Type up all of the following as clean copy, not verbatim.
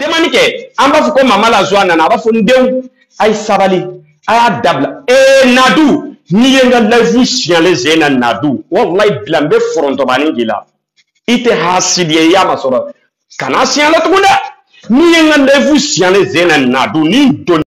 demande que an b'a fɔ ko mama la joie nana a b'a fɔ n denw a ye sabali a y'a dabila Nadu n'i ye n ka live siɲɛlen sen na Nadu wallahi bila n bɛ forontobani k'i la i tɛ hasidi ye i y'a ma sɔrɔ kana siɲɛ la tugun dɛ n'i ye n ka live siɲɛlen sen na Nadu ni don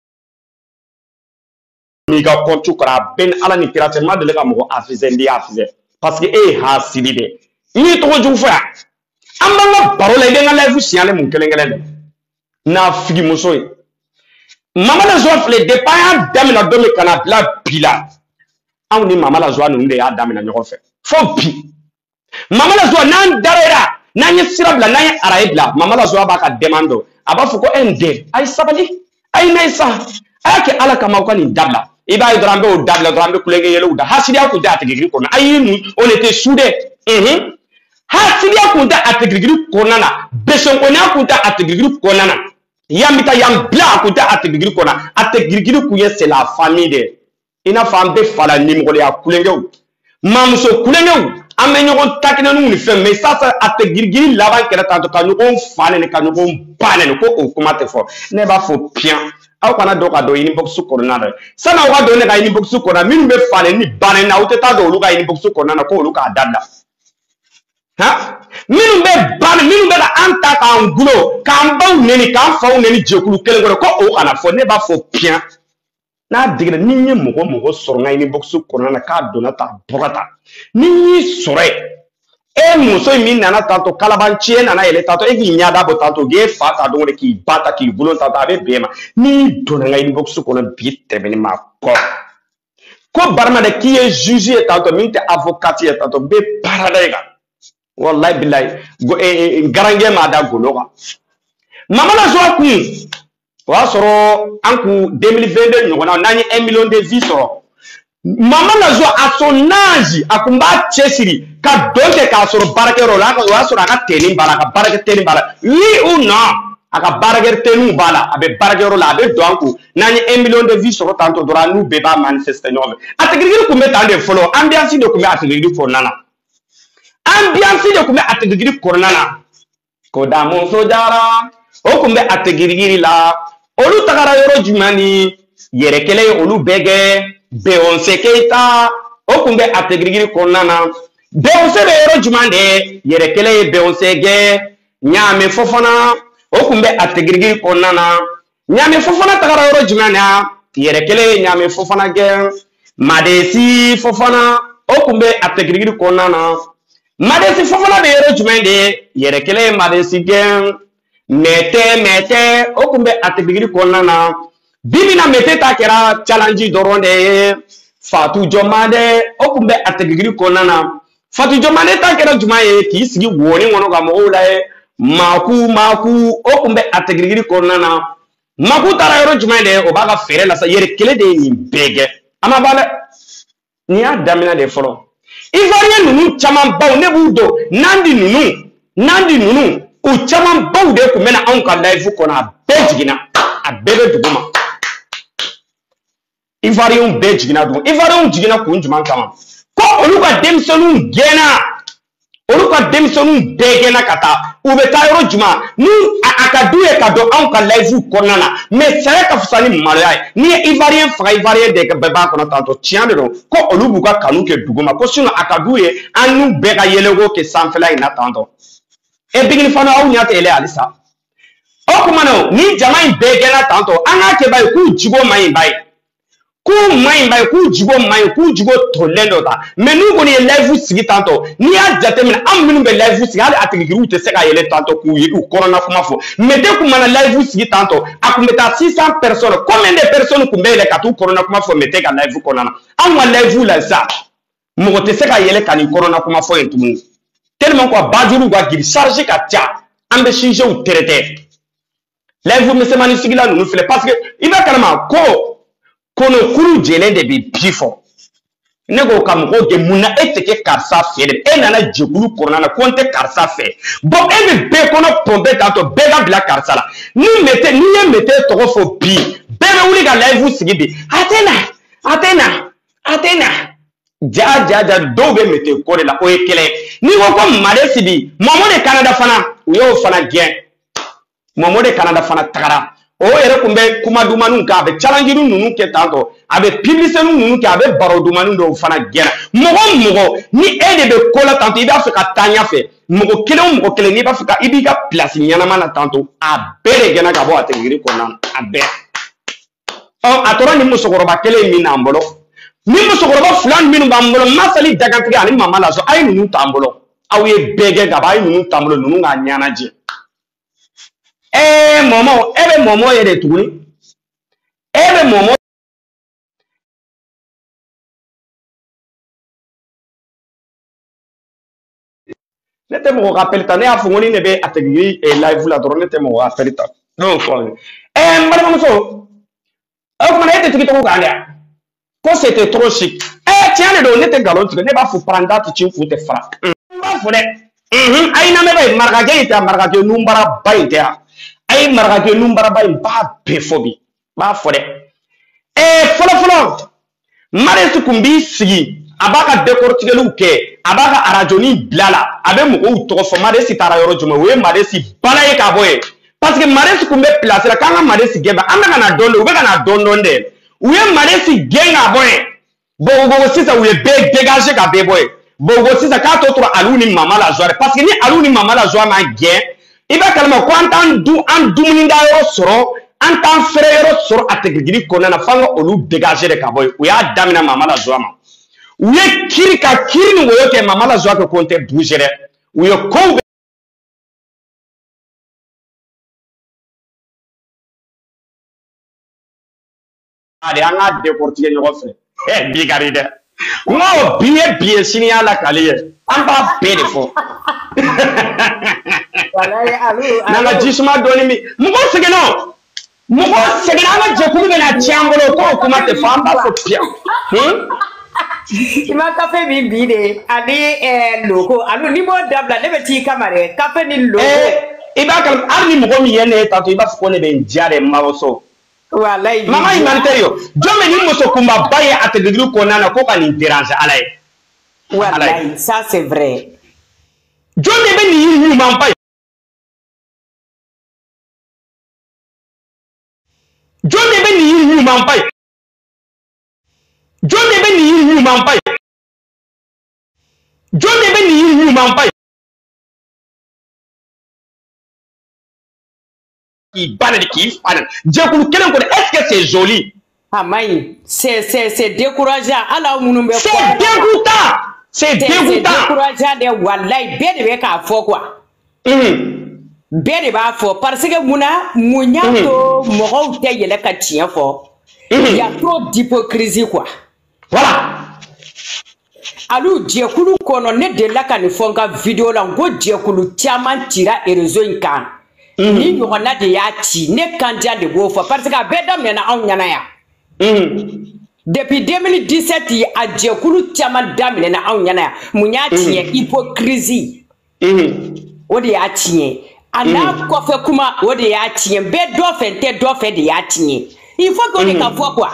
n'i ka compte kɔrɔ a bɛɛ ni Ala ni kira cɛ n ma deli ka mɔgɔ afisɛ n di afisɛ parce que e ye hasidi de n'i ye tɔgɔ jugu fɔ yan an b'an ka baro la i bɛ n ka live siɲɛlen mun kelen kelen de n'a figi muso ye mama la joie filɛ depuis an y'a daminɛ don min ka na bila bi la anw ni mama la joie ninnu de y'a daminɛ ɲɔgɔn fɛ fo bi mama la joie n'an darera n'an ye sira bila n'an ye araye bila mama la joie b'a ka demande a b'a fɔ ko n den a ye sabali a ye na ye sa a y'a kɛ Ala kama aw ka nin dabila i b'a ye dɔrɔn an b'o dabila dɔrɔn an bɛ kulonkɛ yɛlɛw da hasidiya kun tɛ a tigirigiri kɔnɔ ayi on était soudés hasidiya kun tɛ a tigirigiri kɔnɔna na besɔnkɔniya kun tɛ a tigirigiri kɔnɔna na yan bɛ taa yan bila a kun tɛ a tigirigiri kɔnɔ a tigirigiri kun ye c'est la famille de i n'a fɔ an bɛ fa la nimɔgɔniya kulonkɛw mamuso kulonkɛw an bɛ ɲɔgɔn takinɛniw ni fɛn mais sisan a tigirigiri laban kɛra tantɔ ka ɲɔgɔn fa nɛni ka ɲɔgɔn ba nɛni ko o kuma tɛ fɔ ne b'a fɔ piyan aw kana dɔn ka don inbox kɔnɔna na sani aw ka don ne ka inbox kɔnɔna minnu bɛ fa nɛni ni ba nɛni na aw tɛ taa don olu ka inbox kɔnɔna na ko olu k'a dabila minnu bɛ ba minnu bɛ ka an ta k'an gulo k'an baw nɛni k'an faw nɛni jɛkulu kelen kɔnɔ ko o kana fɔ ne b'a fɔ piyan n'a digira ni ye mɔgɔ mɔgɔ sɔrɔ n ka inbox kɔnɔna na k'a donna ta bɔra ta ni y'i sɔrɔ yen e muso min nana tantɔ kalabanci e nana yɛlɛ tantɔ e k'i ɲɛda bɔ tantɔ k'e fa ta don de k'i ba ta k'i bolo tantɔ a bɛ bɛn ma n'i donna n ka inbox kɔnɔ bi tɛmɛni ma kɔ ko barama de k'i ye juge ye tantɔ min tɛ avocat ye tantɔ bɛ baara da e kan wallahi bilahi garange m'a da golo kan mama la joie kun o y'a sɔrɔ an kun 2022 ɲɔgɔnna n'an ye 1 million de vues sɔrɔ mama la joie à son âge a kun b'a cɛsiri ka don kɛ k'a sɔrɔ baarakɛyɔrɔ la o y'a sɔrɔ a ka tenni b'a la a ka baarakɛ tenni b'a la oui ou non a ka baarakɛ tenniw b'a la a bɛ baarakɛyɔrɔ la a bɛ don an kun n'an ye 1 million de vues sɔrɔ tantɔ dɔrɔn n'u bɛɛ b'a manifester ɲɔgɔn fɛ a tigirigiri kun bɛ tan de fɔlɔ ambiance de kun bɛ a tigirigiri kɔnɔna na ambiance de kun bɛ a tigirigiri kɔnɔna na ko da muso jara o kun bɛ a tigirigiri la olu tagara yɔrɔ jumɛn ni yɛrɛ kɛlɛ ye olu bɛɛ kɛ Beyoncé Keita o kun bɛ a tigirigiri kɔnɔna na Beyoncé bɛ yɔrɔ jumɛn de yɛrɛ kɛlɛ ye Beyoncé kɛ Ɲaamɛ Fofana o kun bɛ a tigirigiri kɔnɔna na Ɲaamɛ Fofana tagara yɔrɔ jumɛn na yɛrɛ kɛlɛ ye Ɲaamɛ Fofana kɛ Madesi Fofana o kun bɛ a tigirigiri kɔnɔna na Madesi Fofana bɛ yɔrɔ jumɛn de yɛrɛ kɛlɛ ye Madesi kɛ Mɛtɛ o kun bɛ a tigirigiri kɔnɔna na bibi na Mɛtɛ ta kɛra challenge dɔrɔn de ye Fatu Jɔnmade o kun bɛ a tigirigiri kɔnɔna na Fatu Jɔnmade ta kɛra jumɛn ye k'i sigi wɔni kɔnɔ ka mɔgɔw layɛ Maku o kun bɛ a tigirigiri kɔnɔna na Maku taara yɔrɔ jumɛn de o b'a ka fɛɛrɛ la sa yɛrɛ kelen de ye nin bɛɛ kɛ a ma ban dɛ nin y'a daminɛ de fɔlɔ Ivoirien ninnu caman baw ne b'u dɔn Nandi ninnu u caman baw de kun bɛ na anw ka live kɔnɔ a bɛɛ jiginna a bɛɛ bɛ dugu ma Ivoirien bɛɛ jiginna dugu Ivoirien jiginna kun jumɛn kama ko olu ka denmisɛnninw gɛnna olu ka denmisɛnninw bɛɛ gɛnna ka taa u bɛ taa yɔrɔ jumɛn ni a ka d'u ye ka don anw ka live kɔnɔna na mais saya ka fisa ni maloya ye n'i ye Ivoirien faga Ivoirien de bɛɛ b'a kɔnɔ tantɔ tiɲɛ de don ko olu b'u ka kanu kɛ dugu ma ko sinon a ka d'u ye an n'u bɛɛ ka yɛlɛko kɛ sanfɛla in na tantɔ e bigini fana aw ɲɛ tɛ yɛlɛ halisa o kuma na ni jama in bɛɛ gɛnna tantɔ an k'a kɛ ba ye k'u jigo man ɲi ba ye k'u man ɲi ba ye k'u jigo man ɲi k'u jigo tolilen dɔ ta mais n'u kɔni ye live sigi tantɔ n'i y'a jateminɛ an minnu bɛ live sigi hali a tigigiriw tɛ se ka yɛlɛ tantɔ k'u ye u kɔnɔna kuma fɔ mais dès kun mana live sigi tantɔ a kun bɛ taa 600 personnes combien de personnes kun bɛ yɛlɛ ka t'u kɔnɔna kuma fɔ mais tɛ ka live kɔnɔna na anw ka live la sa mɔgɔ tɛ se ka yɛlɛ ka nin kɔnɔna kuma fɔ yen tuguni tellement quoi bajuru ka giri charge ka ca an bɛ sujetw traiter live misɛnmanin sigila ninnu filɛ parce que i bɛ kalama ko kɔnɔkuru jɛlen de bɛ bi fɔ ne ko ka mɔgɔw gɛn mun na e tɛ kɛ karisa fɛ de e nana jɛkulu kɔnɔna na ko n tɛ karisa fɛ bon e bɛ bɛɛ kɔnɔ pɔnpɛ tantɔ bɛɛ ka bila karisa la n'i ye Mɛtɛ tɔgɔ fɔ bi bɛɛ bɛ wuli ka live sigi bi a tɛ na ja dɔw bɛ Mɛtɛ kɔ de la o ye kɛlɛ n'i ko ko Madesi bi Mɔmɔ de Canada fana u y'o fana gɛn momo de Canada fana tagara o yɛrɛ kun bɛ kuma dumanu kɛ a bɛ challenge ninnu kɛ tantɔ a bɛ publicité ninnu kɛ a bɛ baro dumanu dɔw fana gɛrɛ mɔgɔ ni e de bɛ ko la tantɔ i b'a fɛ ka taa ɲɛfɛ mɔgɔ kelen o mɔgɔ kelen n'i b'a fɛ ka i b'i ka place ɲɛnama na tantɔ a bɛɛ de gɛnna ka bɔ a tɛgɛri kɔnɔna na a bɛɛ a tora ni musokɔrɔba kelen min n'an bolo ni musokɔrɔba fila minnu b'an bolo masali dagantigɛ ani mama la so a ye ninnu t'an bolo aw ye bɛɛ kɛ ka ban a ye ninnu t'an bolo ninnu k'a ɲɛnajɛ momo e bɛ momo ye de tuguni e bɛ momo ne tɛ mɔgɔ ka appel ta ne y'a fɔ ko ni ne bɛ a tɛgɛ live la dɔrɔn ne tɛ mɔgɔ ka appel ta ne y'o fɔ n balimamuso o kumana e tɛ tigi tɔgɔ kan dɛ ko c'était trop chic tiɲɛ de don ne tɛ nkalon tigɛ ne b'a fɔ paranda tɛ ci kun tɛ fara n b'a fɔ dɛ a ye lamɛn ba ye marakakɛ in tɛ marakakɛ nunbara ba in tɛ yan a ye marakakɛ nunbara ba in b'a bɛɛ fɔ bi b'a fɔ dɛ fɔlɔfɔlɔ Marius kun b'i sigi a b'a ka décortiqueliw kɛ a b'a ka arajoni bila la a bɛ mɔgɔw tɔgɔ fɔ Marius taara yɔrɔ jumɛn o ye Marius bala ye ka bɔ ye parce que Marius kun bɛ place la k'an ka Marius gɛn an bɛ ka na dɔn dɔn u bɛ ka na dɔn dɔn dɛ u ye Marius gɛn ka bɔ ye bon sisan u ye bɛɛ dégager ka bɛɛ bɔ ye bon sisan k'a tɔ tora Aliu ni Mama la Joie parce que ni Aliu ni Mama la Joie ma gɛn i bɛ kalama ko an t'an dumuni da yɔrɔ sɔrɔ an t'an feere yɔrɔ sɔrɔ a tɛgɛgiri kɔnɔna na f'an ka olu dégager de ka bɔ ye u y'a daminɛ Mama la Joie ma u ye kiri ka kiri ni woyo kɛ Mama la Joie kɛ ko n tɛ bouger dɛ u ye kow bɛ de an k'a décortiquer ɲɔgɔn fɛ bi ka di dɛ n ko bi ye sini y'a lakali ye an b'a bɛɛ de fɔ n'an ka jisuma dɔɔni min mɔgɔ sɛgɛnna an ka jɛkulu bɛ na tiɲɛ an bolo k'o kuma tɛ fɔ an b'a fɔ piya i ma kafe min bi de ani loko Aliu ni m'o dabila ne bɛ t'i kama dɛ kafe ni loko i b'a kalama hali ni mɔgɔ min ye ne ye tantɔ i b'a fɔ ko ne bɛ n diya de mamuso wallahi mama humanitaire yo jɔn bɛ ni muso kunbaba ye a tɛgɛgiri kɔnɔna na ko ka nin déranger ala ye wallahi ça c'est vrai jɔn de bɛ nin ɲumanba ye jɔn de bɛ nin ɲumanba ye jɔn de bɛ nin ɲumanba ye jɔn de bɛ nin ɲumanba ye k'i ba de k'i fa de jɛkulu kelen kɔnɔ est-ce que c'est joli a maɲi c'est décourageant ala minnu bɛ c'est décourageant de wallahi bɛɛ de bɛ k'a fɔ quoi bɛɛ de b'a fɔ parce que mun y'a to mɔgɔw tɛ yɛlɛ ka tiɲɛ fɔ il y a trop d'hypocrisie quoi voilà Aliu jɛkulu kɔnɔ ne delila ka nin fɔ n ka vidéo la n ko jɛkulu caman cira réseau in kan ni ɲɔgɔnna de y'a ci ne kandiya de b'o fɔ parce que a bɛɛ daminɛna anw ɲɛna yan depuis 2017 a jɛkulu caman daminɛna anw ɲɛna yan mun y'a tiɲɛ hypocrisie o de y'a tiɲɛ a n'a kɔfɛ kuma o de y'a tiɲɛ bɛɛ dɔ fɛ n tɛ dɔ fɛ de y'a tiɲɛ il faut que o de ka fɔ quoi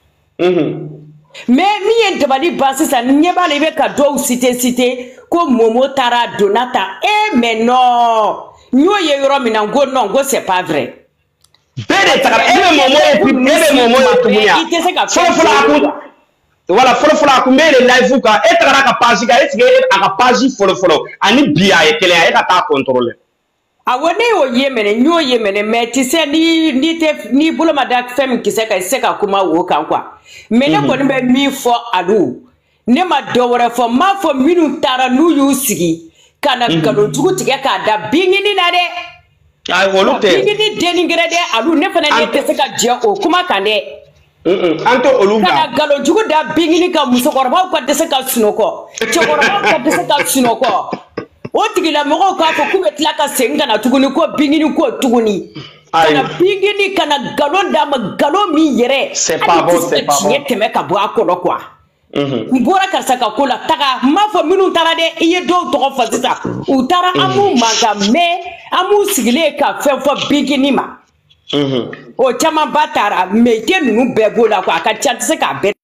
mais min ye dabali ban sisan ɲɛ b'a la i bɛ ka dɔw citer ko Momo taara donna ta mais non n y'o ye yɔrɔ min na n ko non n ko c'est pas vrai bɛɛ de tagara e bɛ Momo ye tuguni yan i tɛ se ka fɔlɔfɔlɔ a kun bɛ de live kan e tagara a ka page kan est ce que a ka page fɔlɔfɔlɔ ani bi a ye kelen ye e ka taa contrôler awɔ ne y'o ye mɛnɛ n y'o ye mɛnɛ mais tu sais ni bolo ma da fɛn min kisɛ kan i tɛ se ka kuma o kan quoi mais ne kɔni bɛ min fɔ Aliu ne ma dɔ wɛrɛ fɔ n m'a fɔ minnu taara n'u y'u sigi ka na nkalonjugu tigɛ k'a da bingini na dɛ bingini denigɛrɛ dɛ Aliu ne fana ne tɛ se ka jɛ o kuma kan dɛ an tɛ olu kan ka na nkalonjugu da bingini kan musokɔrɔbaw ka dɛsɛ ka sunɔgɔ cɛkɔrɔbaw ka dɛsɛ ka sunɔgɔ o tigilamɔgɔw k'a fɔ k'u bɛ tila ka segin ka na tuguni ko bingini ko tuguni ka na bingini ka na nkalon d'a ma nkalon min yɛrɛ hali tɛ se ka tiɲɛ tɛmɛ ka bɔ a kɔnɔ quoi n bɔra karisa ka ko la taga n m'a fɔ minnu taara dɛ i ye dɔw tɔgɔ fɔ sisan u taara an b'u mankan mɛn an b'u sigilen ka fɛn fɔ bingini ma o caman ba taara mais i tɛ ninnu bɛɛ b'o la quoi a ka ca n tɛ se k'a bɛɛ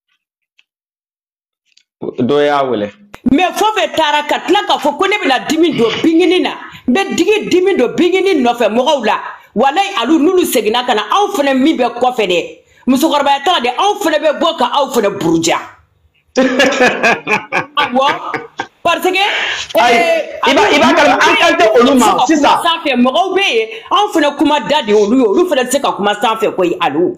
dɔ y'a wele mais fɔ fɛ taara ka tila k'a fɔ ko ne bɛna dimi don bingini na n bɛ dimi don bingini nɔfɛ mɔgɔw la Walay alu nulu segina kana aw fene mi be kofé dé musokoroba ya tala dé aw fene be boka aw fene burja awa parce que iba kalma an kante oluma c'est ça ça fait mo be aw fene kuma dadi olu fene se ka kuma ça fait koy alu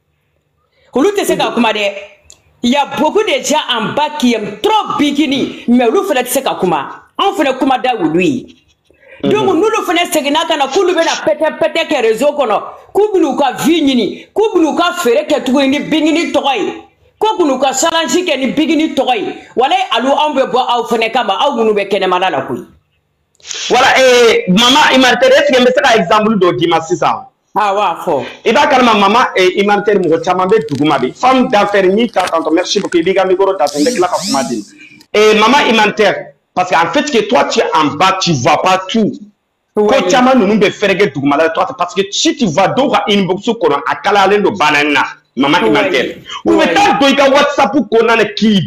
olu te se ka kuma dé il y a beaucoup de gens en bas qui aiment trop bikini mais olu fene te se ka kuma aw fene kuma da lui. Donc nous le faisons segna kana kulu bena pete ke réseau kono kubulu ka vignini kubulu ka fere ke tuguni bingini toy ko kunu ka challenge ke ni bingini toy wala alu ambe bo aw fene kama aw munu be kene malala kuy voilà mama imartere est-ce que me sera exemple do dima sisa ah wa fo iba kalma mama imartere mo chama be duguma be femme d'affaires ni ka tanto merci beaucoup biga mi goro da tende kala ka kuma din mama imartere. Parce qu'en fait, que toi, tu es en bas, tu ne vois pas tout. Quand tu as nous be faire toi, parce que si tu vas dans une box à Kalalen de banana, maman Imantel. Ou mettez WhatsApp qui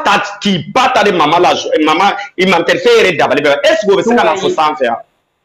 bat de maman là, maman Imantel fait d'avaler. Est-ce que vous savez ce qu'on a faire?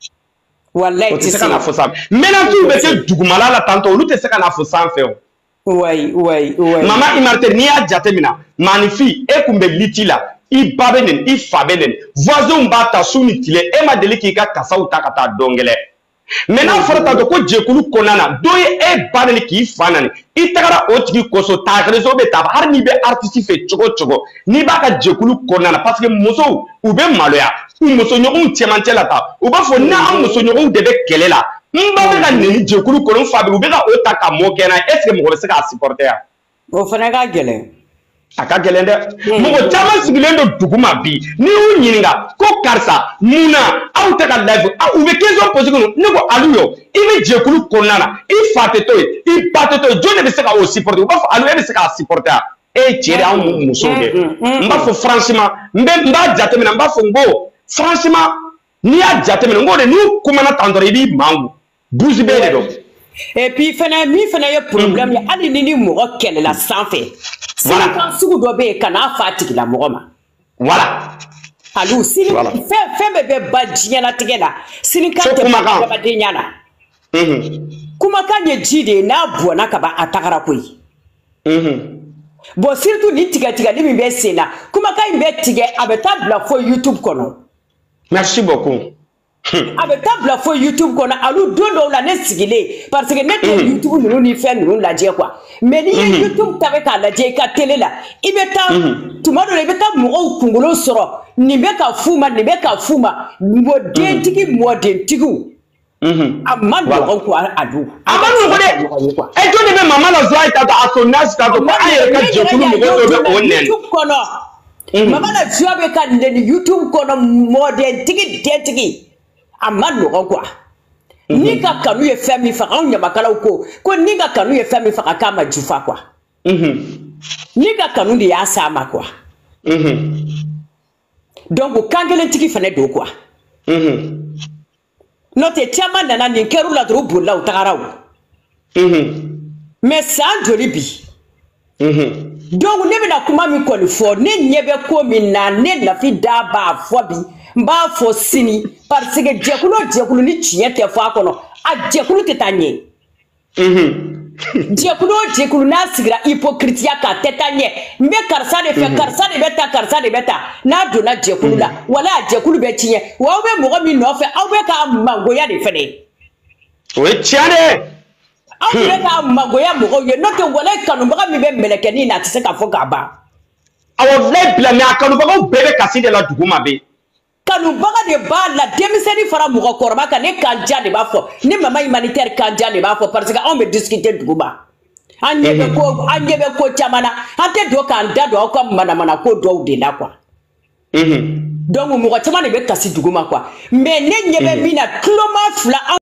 Voilà, c'est ce qu'on a fait. Maintenant, tu veux Dougmala là, tantôt, nous, c'est ce qu'on a fait sans faire. Oui. Maman Imantel, ni a jatemina, magnifique, et kumbe litila. I babenen I fabenen voisin bata suni tile e ma deli ki ka kasaw ta kata dongele maintenant farata to ko jekulu konana doye e banen ki fanani I tagara o tigi koso ta réseau be ta har ni be artiste fe chogo ni ba ka jekulu konana parce que muso u be maloya u muso nyogun tiemantela ta u ba fo na am muso nyogun de be kelela mba be ka ni jekulu kono fabi u be ka o ta ka mo kena est ce que mo be se ka supporter o fana ka gele aka gelende mo chama sigilendo duguma bi ni u nyinga ko karsa muna aw te ka live u be question poser ko ne ko aluyo ibe jekulu konana I fate to I bate to jone be se ka o supporter ba alu be se ka supporter e chere aw muso de mba fo franchement mba jatemina mba fo ngo franchement ni a jatemina ngo de ni kuma na tandore bi mangu buzi be de do et puis mi fena ye problème ya ali ni mo kele la sans fait. Voilà. Si vous devez kana fatigue la moroma. Voilà. Alou, si fait bébé badjia la tigela. Si ni kante ba denyana. Kuma kanye jide na buona kaba atakara koi. Bon surtout ni tiga ni mbe sena. Kuma kay mbe tige abetabla fo YouTube kono. Merci beaucoup. Abetabla fo YouTube kono alou dodo la ne sigile parce que net YouTube nous ni fait nous la dire quoi. Mais ni YouTube tabe ka la je ka télé la ibeta tuma do ibeta mo kungolo soro ni be ka fuma modentiki amman do ko adu amman ko de e to de be mama la zo ita to asonas ka to aye ka je kulu mo do be onnen YouTube kono mama la zo be ka le YouTube kono modentiki amman do ko ni ka kanu ye fami fa on nyabakala ko ni ka kanu ye fami fa kama jufa kwa ni ka kanu de ya sama kwa donc kangelen tiki fane do kwa note tiama nana ni keru la dro bolla utaraw mais sans joli bi donc ne bena kuma mi ko fo ne nyebe ko mi na ne la fi da ba fo bi mba fo sini parce que jekulu ni chiete fo akono a jekulu tetanye jekulu na sigira hypocrite ya ka tetanye mbe karsa de beta na do na jekulu la wala jekulu be tinye wa be mo mi no fe aw be ka mangoya de fene we tiane aw be ka mangoya mo ye no te wala kanu ba mi be meleke ni na tse ka fo ka ba aw le bla mi akanu ba ko bebe kasi de la duguma be kanu baga de ba la demiseni fara mugo korba ka ne kanja de ba fo ne mama humanitaire kanja de ba fo parce que on me discuter duguba anyebe ko chamana ante do kan da do ko mana ko do de la quoi donc mugo chamana be kasi duguma quoi mais ne nyebe bina kloma fla